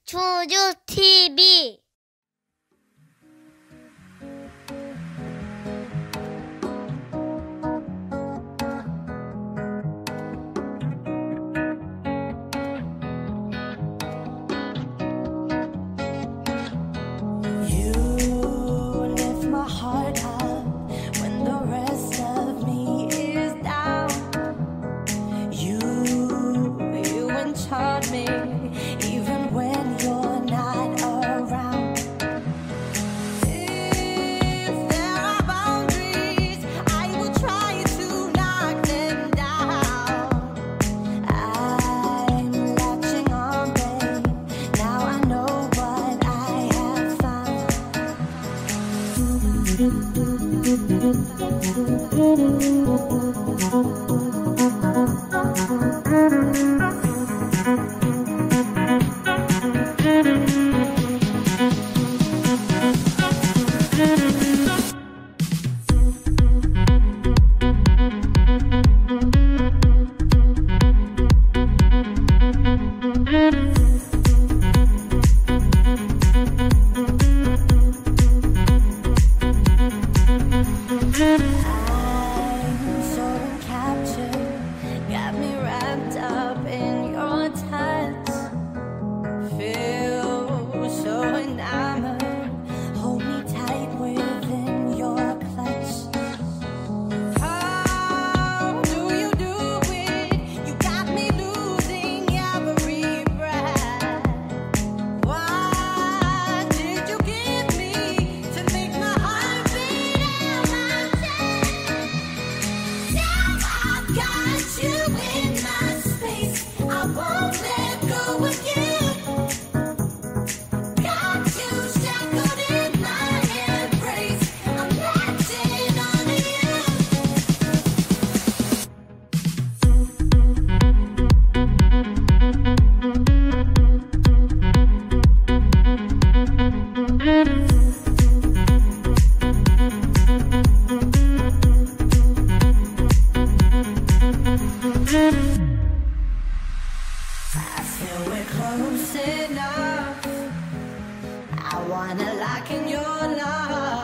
주주 TV Even when you're not around. If there are boundaries, I will try to knock them down. I'm latching on, babe. Now I know what I have found. I'm so captured, got me wrapped up in your touch. Feel so enamored, hold me tight within your clutch. How do you do it? You got me losing every breath. What did you give me to make my heart beat out my chest? Now I've got you in my space, I won't let go again. Got you shackled in my embrace, I'm latching on to you. I feel we're close enough. I wanna lock in your love.